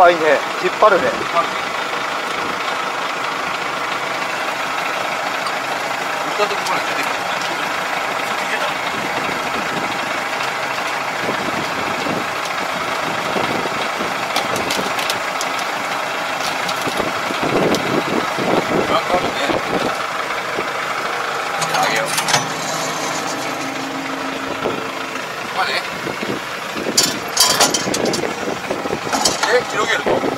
あ、いいね。引っ張るね。 行ったとこから出てくる。わかるね。あげよう。まあね。広げると。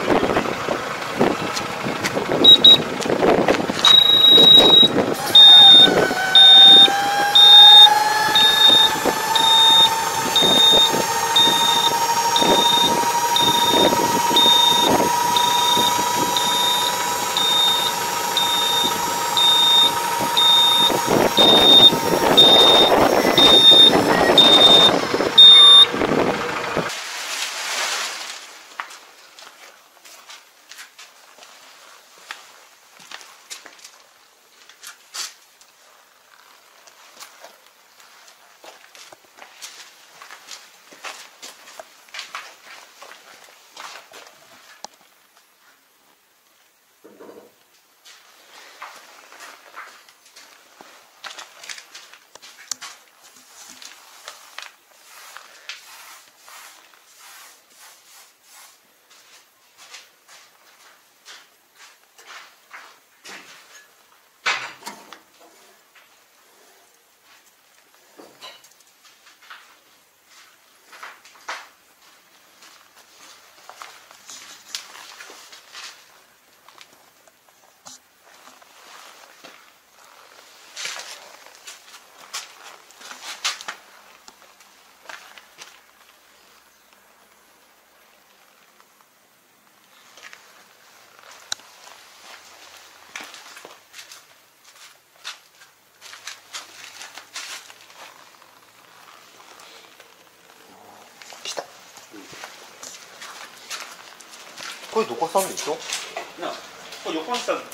これどこさんでしょ。 なあ、これ横にしたら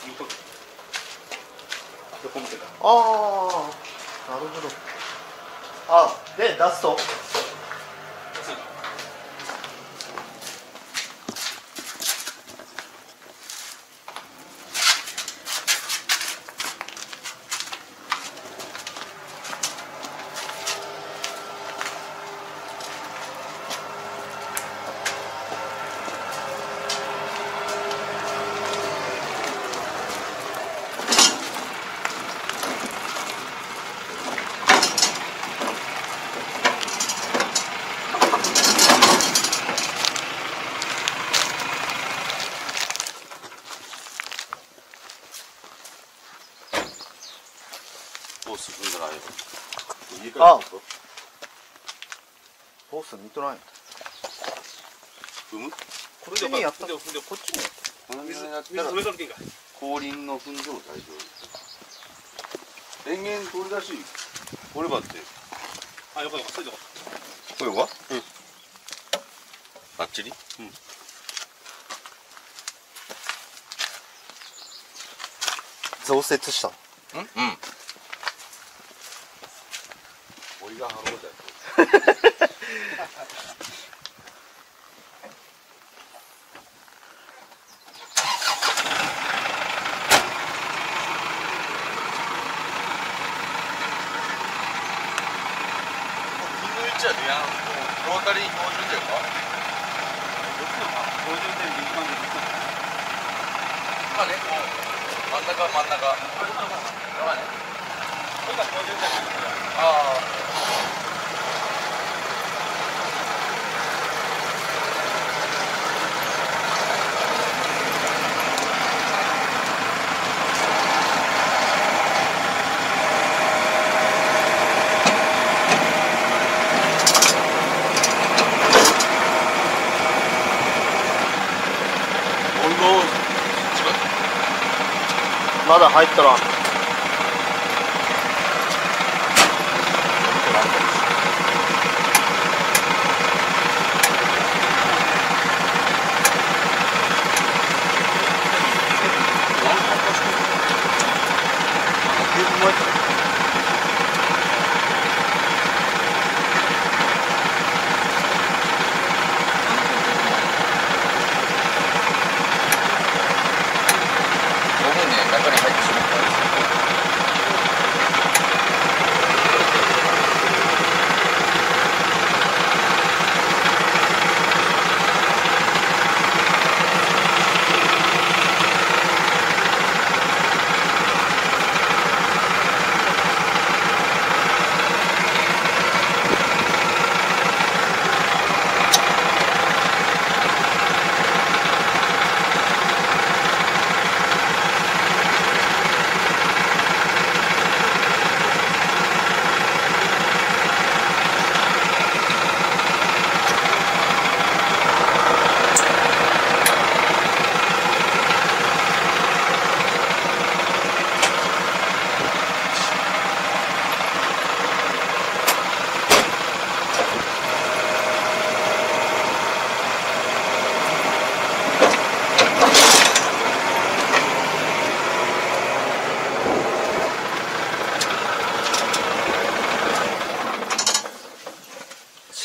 横向けた。 ああ、なるほど。あ、で出すと。あ、ホース見とらんや。 踏む？ こっちにやった。 こっちにやった。 水止めとるけんか。 後輪の踏んでも大丈夫。電源取り出し、こればって。 あ、よかった、それでよかこれは？うん。バッチリ？うん。 増設した。 うん。俺がハローだよ。じゃあね、ロータリー標準だよか？ どっちのか？標準で一番できた。 まあね、こう真ん中。まあね。 これが標準で。 ああ。 まだ入ったら。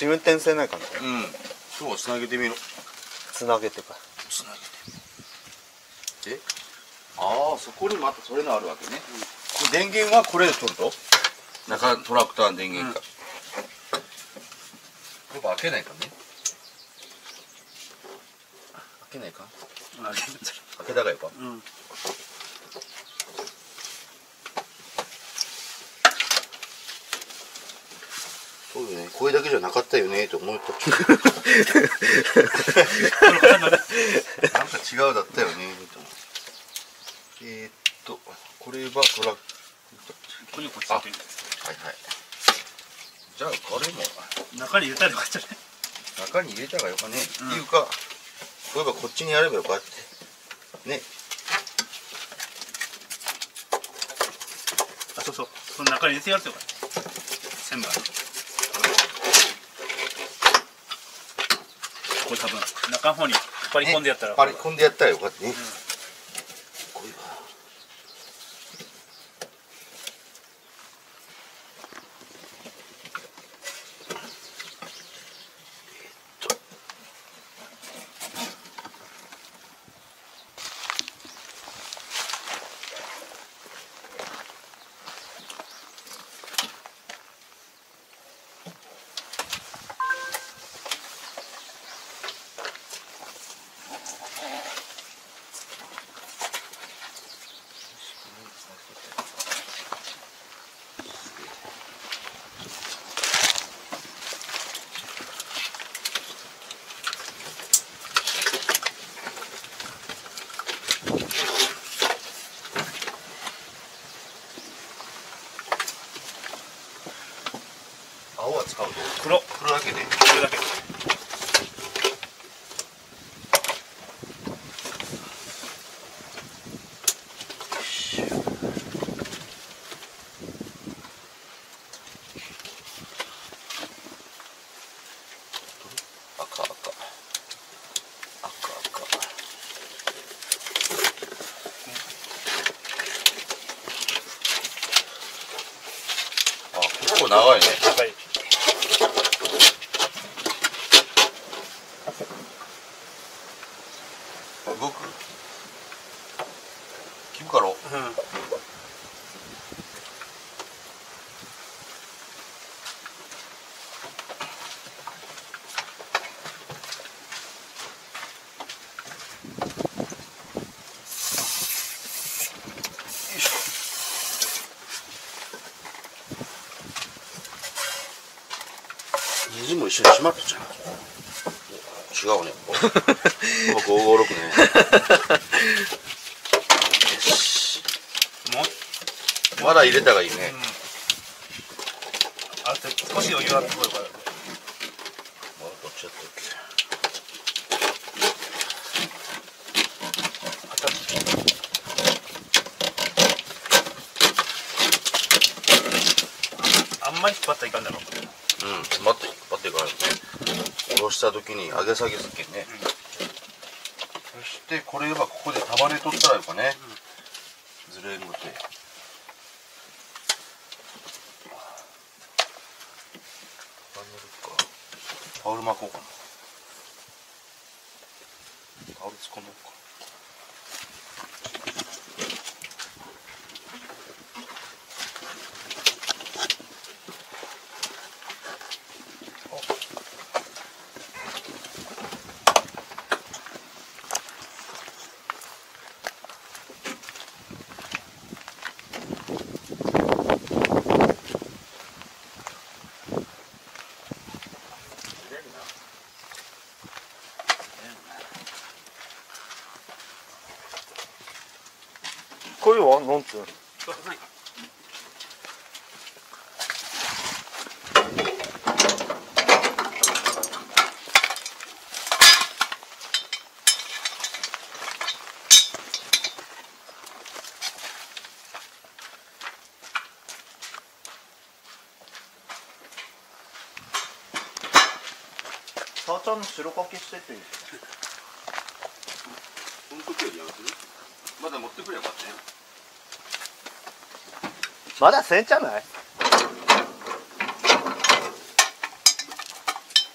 運転せないかな。 そうつなげてみろ。 つなげてか。 つなげて。で、ああそこにまたそれのあるわけね。これ電源はこれで取ると。中トラクターの電源か。これ開けないかね。開けないか。開けたがよか。そうよね、これだけじゃなかったよねと思った。なんか違うだったよねと。これはトラック。 ここにこっちついてる。 はいはい。じゃあこれも中に入れたらよかったね。 中に入れたがよかね。っていうか、そういえばこっちにやればよかってね。 あ、そうそう。この中に入れてやるとよかった。千番。これ多分中の方に引っ張り込んでやったら。 引っ張り込んでやったらよかったね。これは。青は使うと黒だけで。 これだけ。 赤。あ、結構長いね。 長い。 動く。聞くかろ。水も一緒に閉まったじゃん。違うね。556ね。よし。まだ入れたがいいね。 あと少し余裕あってこようかな。 まだどっちやったっけ。 あんまり引っ張ったらいかんだろう。 待ってからね。下ろした時に上げ下げすっけんね。そしてこれはここで束ね取ったらよかね。ずれんごて。タオル巻こうかな。タオル突っ込もうか。 これはなんつうの。さあちゃんの白かけしてていい。 この時よりやめてね。まだ持ってくればよかったね。 まだせんじゃない。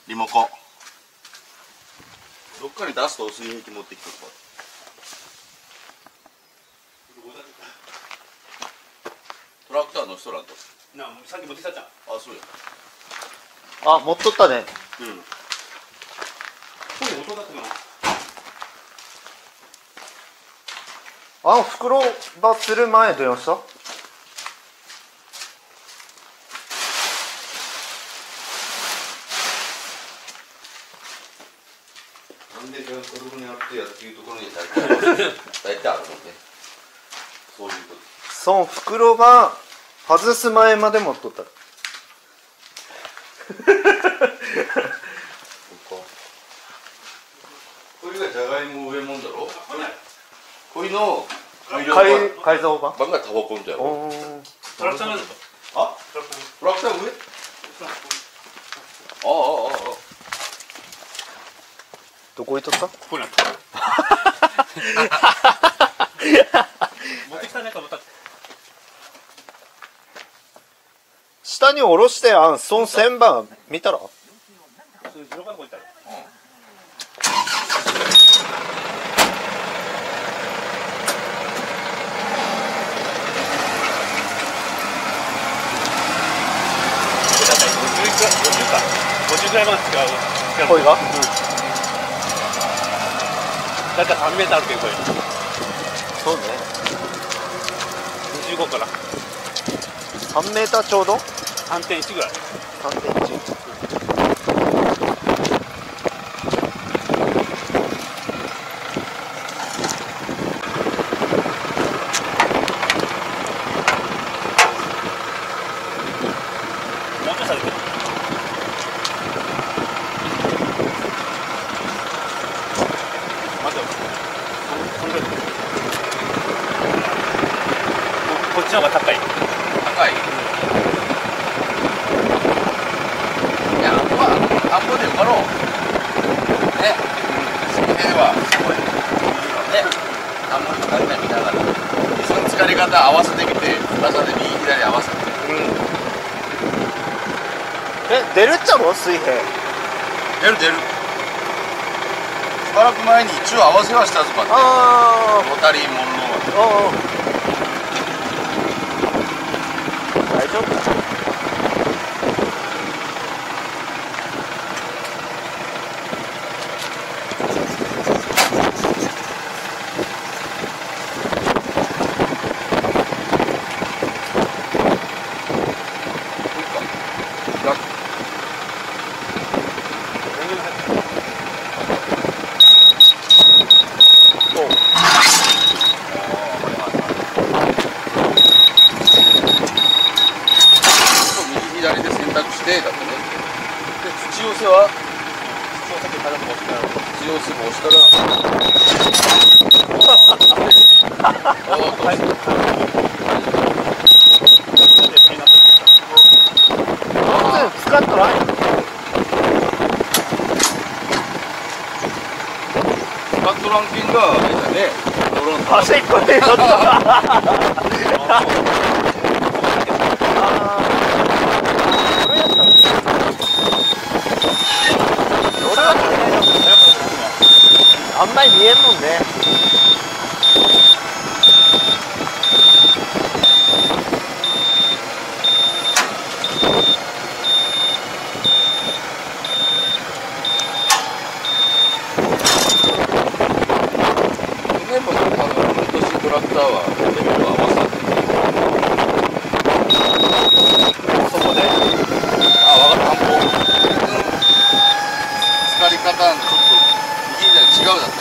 リモコンどっかに出すと水平器持ってきてくトラクターの人らとなあ、さっき持ってきたじゃん。 あ、そうやあ、持っとったね。 うん声音だったかな。 袋ばする前どうした？ なんでゴルフにあってやっていうところに大体あるもんねそういうことその袋ば外す前まで持っとったら。 これがじゃがいも上もんだろこれの改造版？ 版がタバコンだよおー。 トラクターなんだと。 あトラクター。 トラクター上あどこ行っとった？ ここにあった。持ってきたねか思った。 下に下ろしてその線番見たら？ そういうゼロからこういったら。50ぐらいまで使う。 声が？ だいたい3メーターあるけどこれ。 そうね。 25から 3メーターちょうど？ 3.1ぐらい。 3.1。 もうちょい下げて。待てよ。これぐらい。こっちの方が高い。 高いいや、あとは田んぼで埋まろうね水平はすごいね田んぼに向かって見ながらその疲れ方合わせてみて深さで右左合わせて出るっちゃろ水平。 出るしばらく前に一応合わせはしたぞかってあロタリーモンローは大丈夫？ 右左で選択してだってねで土寄せは土寄せも押したら使っとらん？ スカットランキングがあれだね端っこでちょっと。あんまり見えんもんね。 去年も多分今年トラクターはレベルを合わせてそこであ、分かった半歩疲れ方ちょっと右左違うだった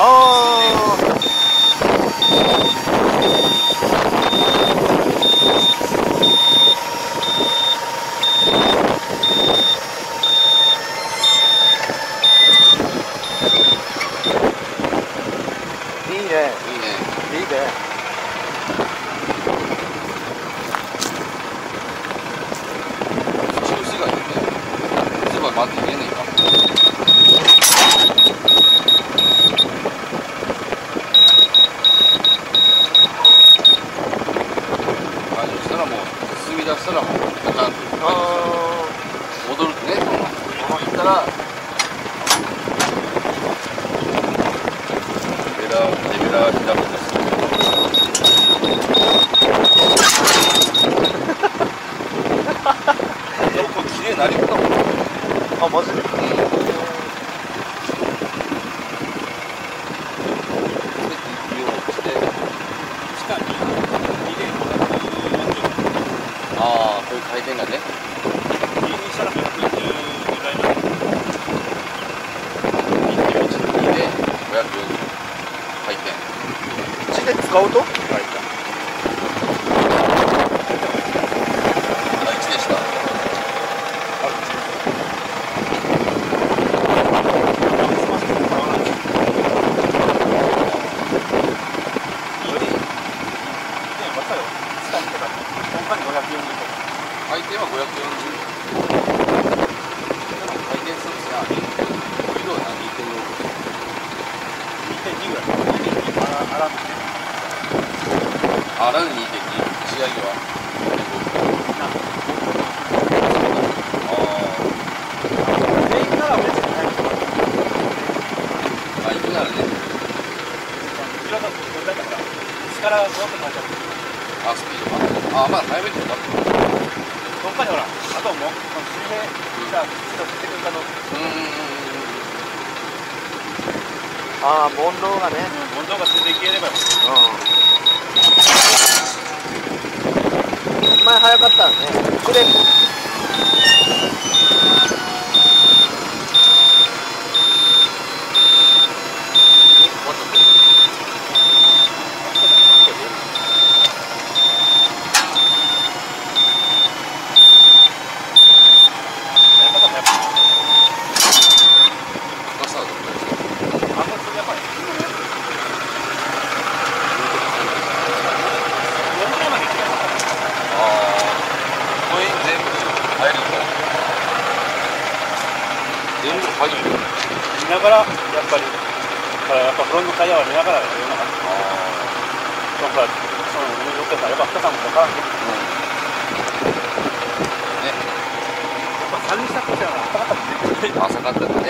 いいね。 いいねいいね。 口寄せがいいねすごい待って見えねえか解除したらもう進み出したらもうガチャンと戻るとねそのまま行ったら枝が開くんですよ。でもこれ綺麗になり方もあ、マジで。 ああ、こういう回転がね。2で540回転。 1で使うと？ あ、1でした。回転は540。回転数ですが、2度は2.4。 2.2ぐらい。 あらぬ2.2。仕上げは全員なら別にない。 あ、行くならね。 後ろのこれだから力がすごく変えちゃう。 あ、スピードが。あ、まあ早めてよかった。 どっかにほら、あともう水平が一度振ってくるかのああ、モンローがね。 問答がついていければよ。 前早かったらね。これ。 見ながらやっぱりフロントタイヤは見ながらやるような感じ。だからその乗ってたらやっぱ深さも分からんけど。 ね。 やっぱ3にした時は浅かったね。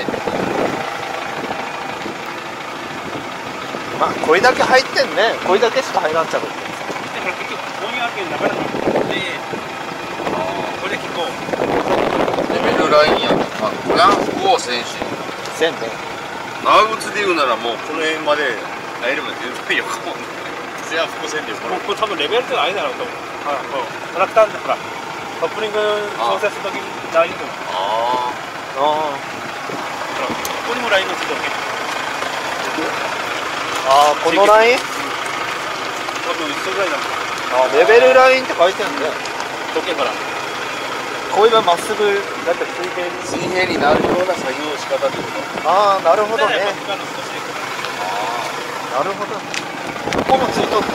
まあこれだけ入ってんね。これだけしか入らんちゃう。 結局こういうわけになかなかで、これで結構レベルラインやな。フランス王選手。 線ね。 長靴で言うならもうこの辺まで入れば全然横もんね。ツヤ伏線で横もうこれ多分レベルってないだろうと思う。トラクターでほらカップリング調整するときにラインと思う。 ああここにもラインがついてるけど。 あ、このライン？ 多分一緒ぐらいなんだ。 あ、レベルラインって書いてあるんだよ。 時計からこれがまっすぐだって水平に。 水平になるような作業仕方ってこと。 ああ、なるほどね。 あなるほど。ここもついとった。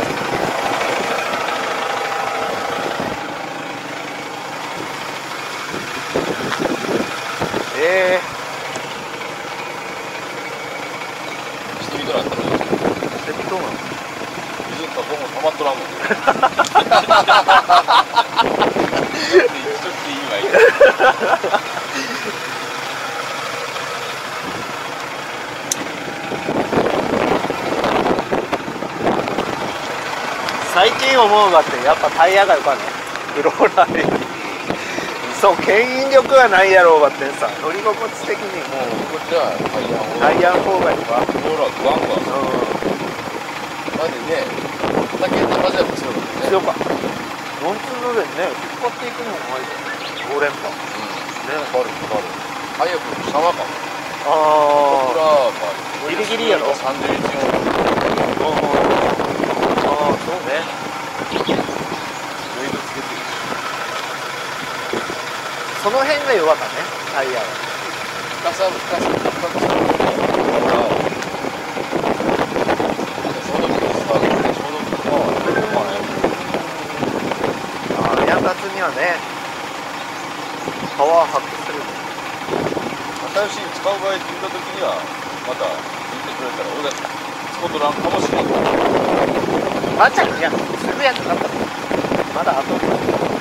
人々だったらセミどうなの？ 水か僕も溜まっとらんもんね。一緒って意味はいい。 最近思うがってやっぱタイヤがよかね。フローラーより。そう、牽引力はないやろうがってさ、乗り心地的にもうこっちはタイヤの方がいいわ。 ローラーグワングワン。マジでね、畑の風は強いもんね。 強かった。4粒でね、引っ張っていくのもうまいじゃん。5連覇。 ね、かるかる。早くシャワーかも。 ああ。 ギギリギリやろ。 31音。 ああ、そうね。 ウェイトつけてる。 その辺が弱かったね、タイヤは。 深さ。 ヤンダツにはね、パワー発揮する。 新しい使う場合聞いた時にはまた言ってくれたら俺が使うとらんかもしれない。 あっちゃん、いや、すぐやんなかった。まだ後。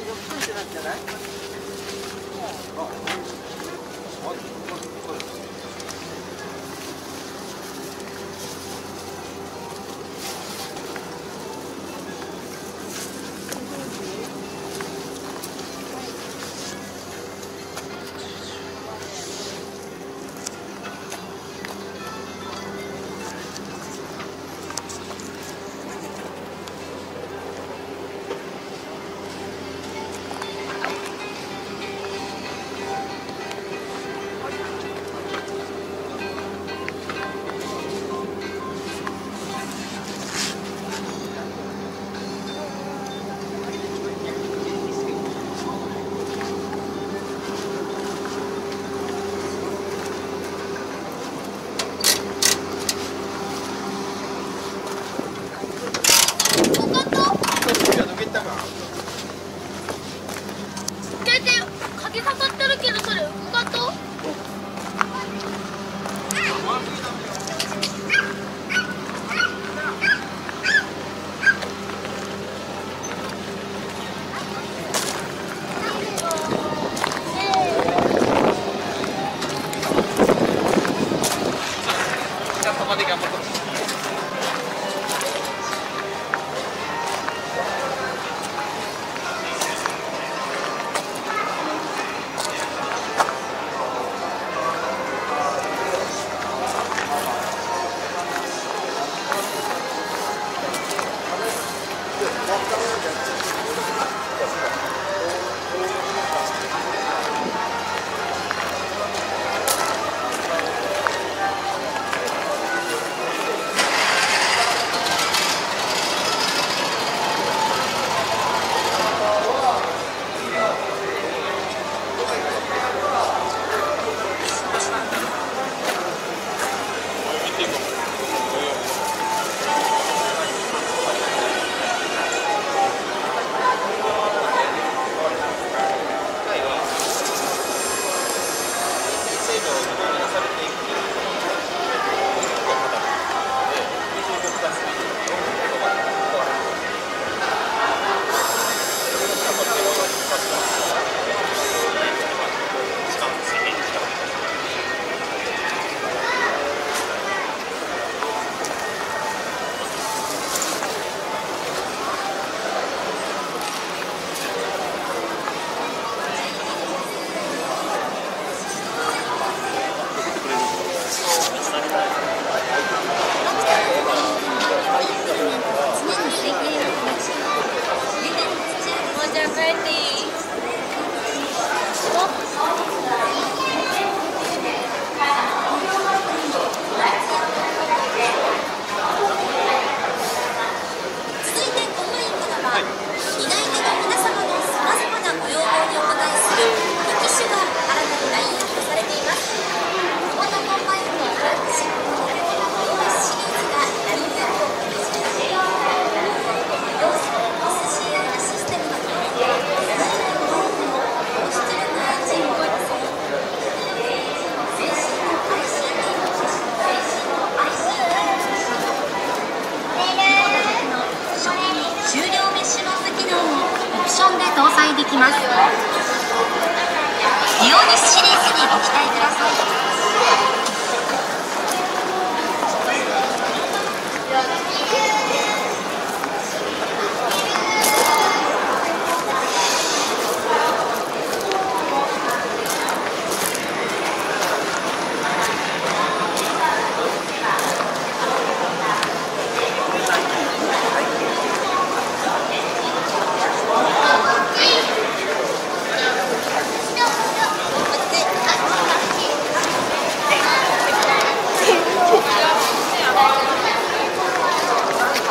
こ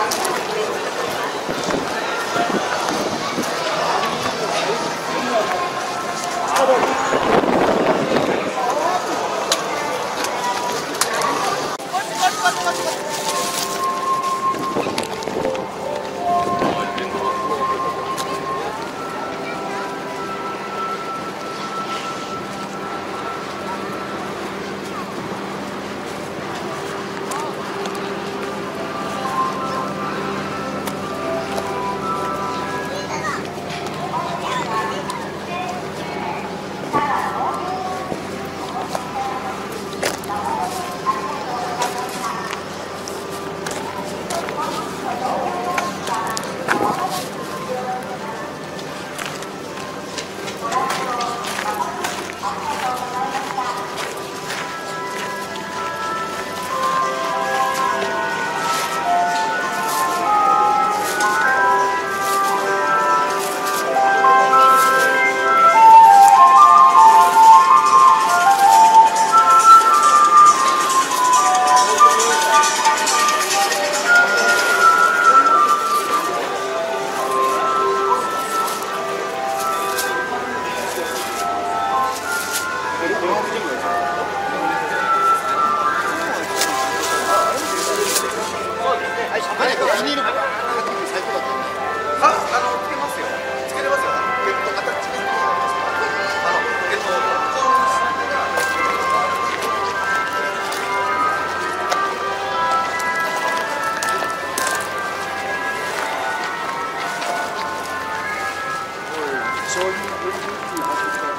そういう現実に走ってる。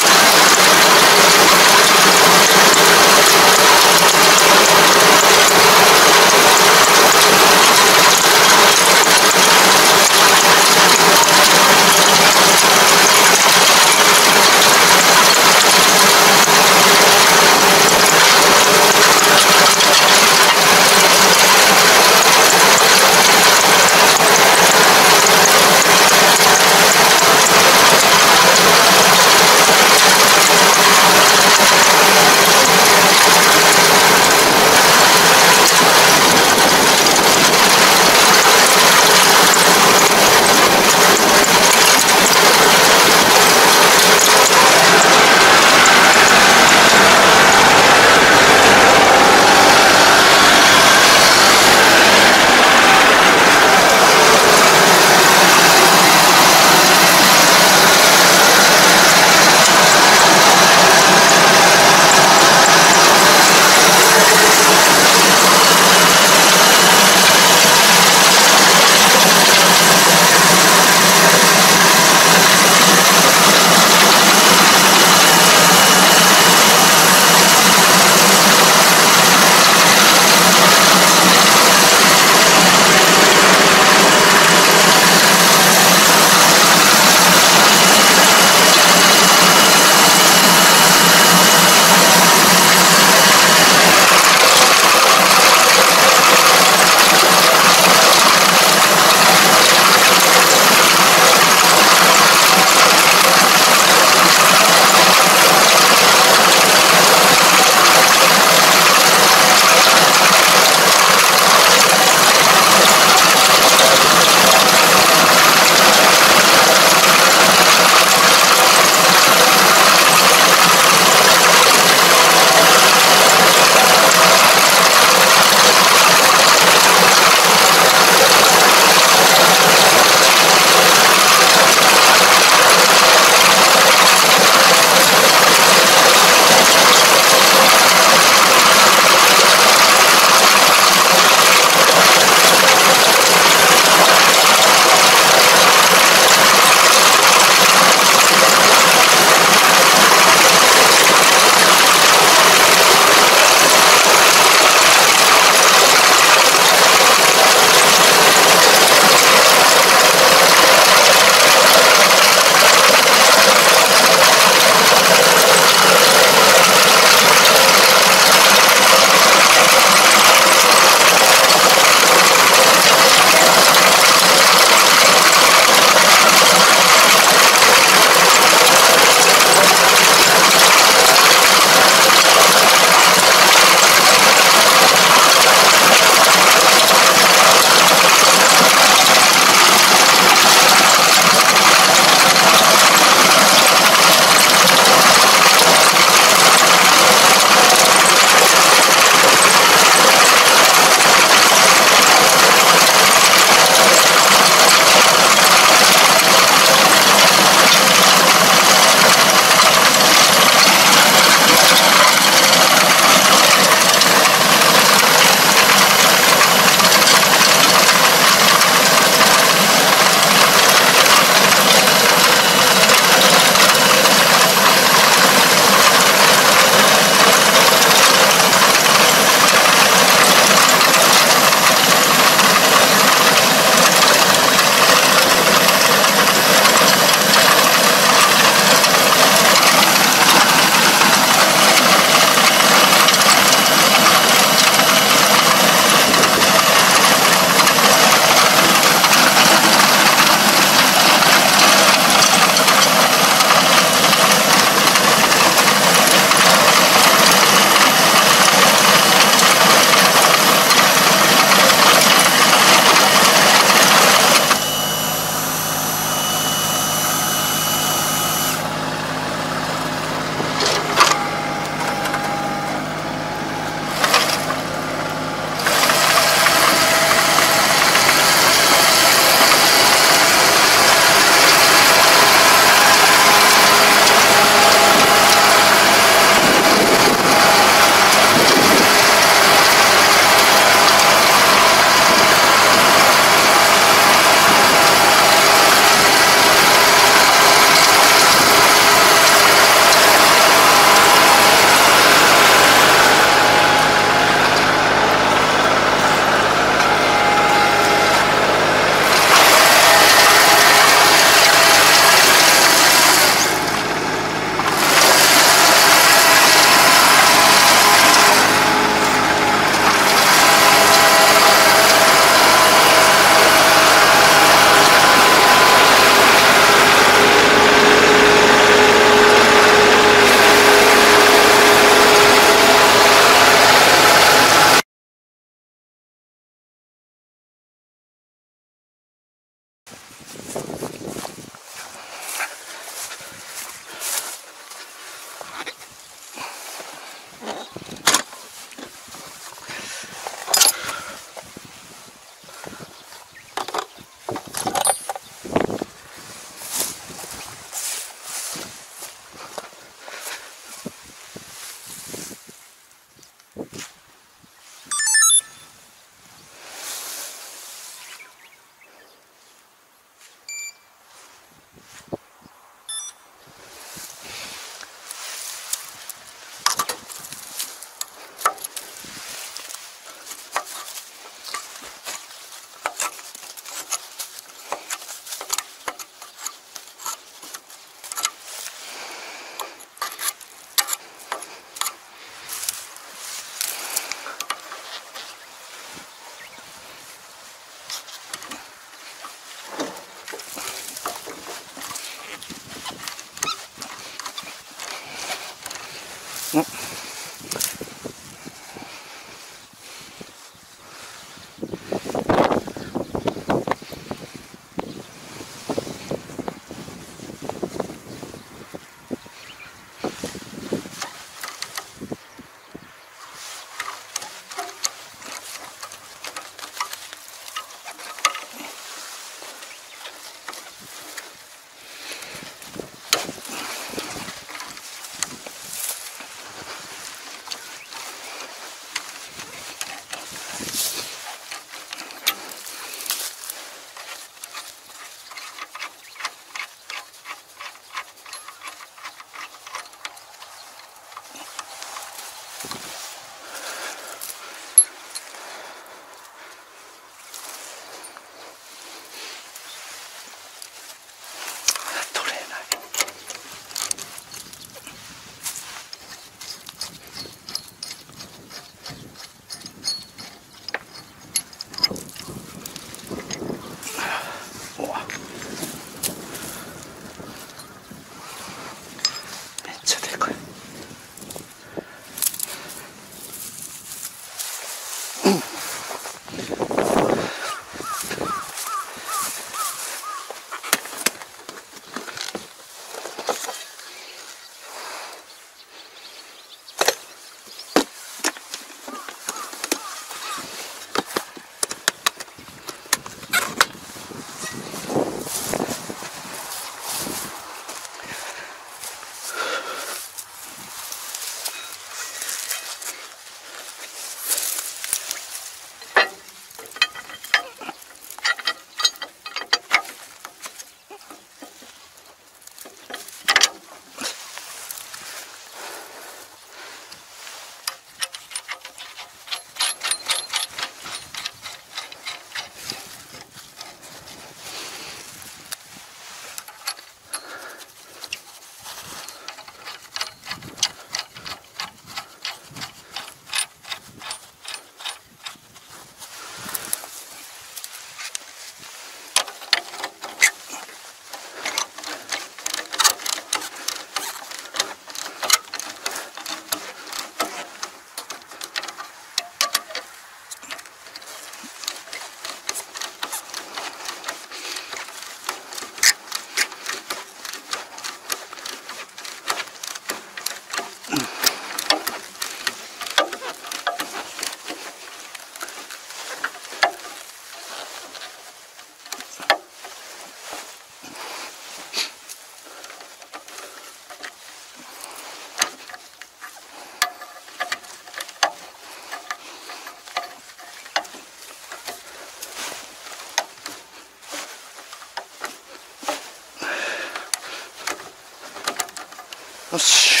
よし。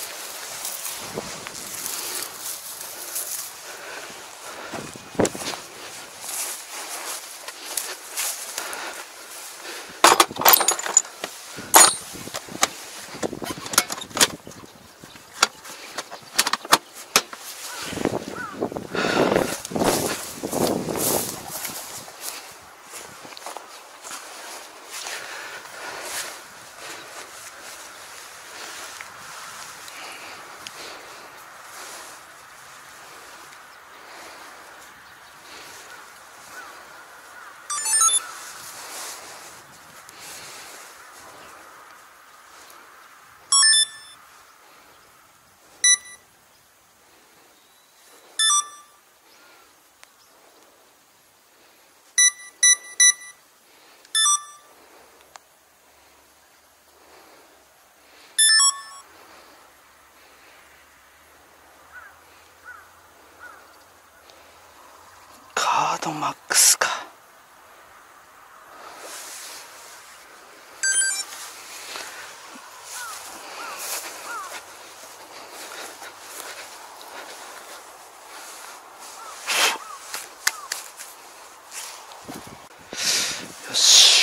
カードマックスか。よし。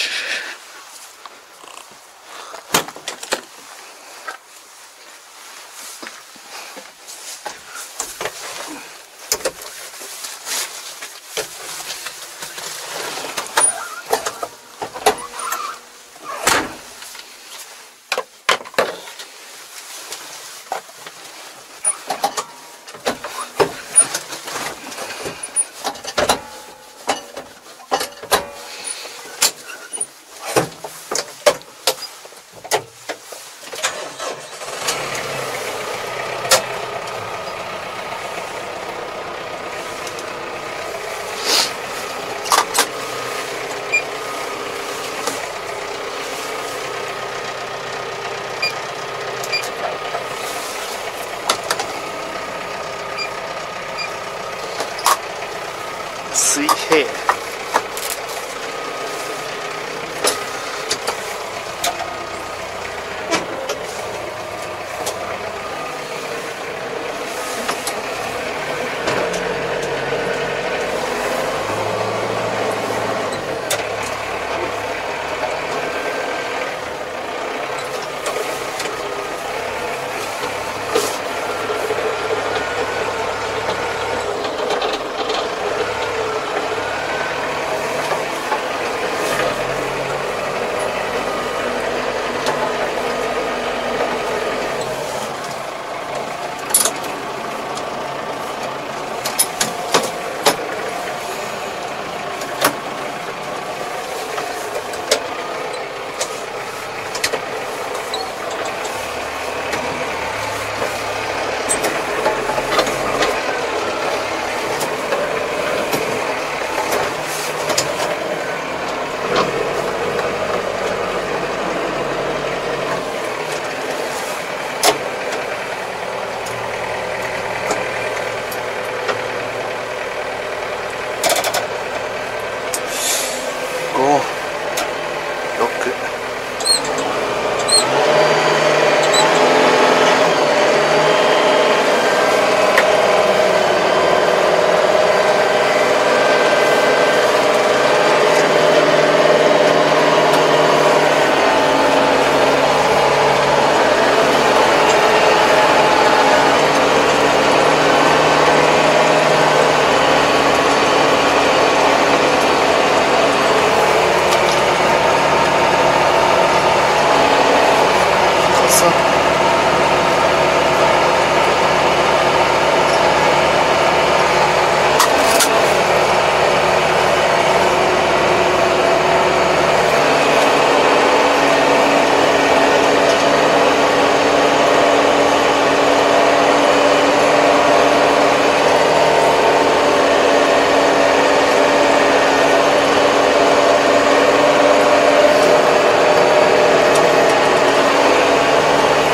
い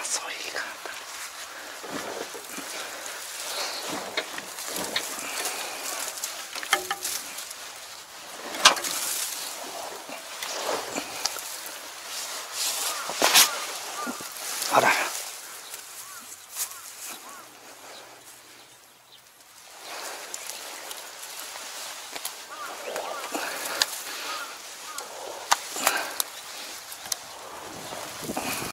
そいがあら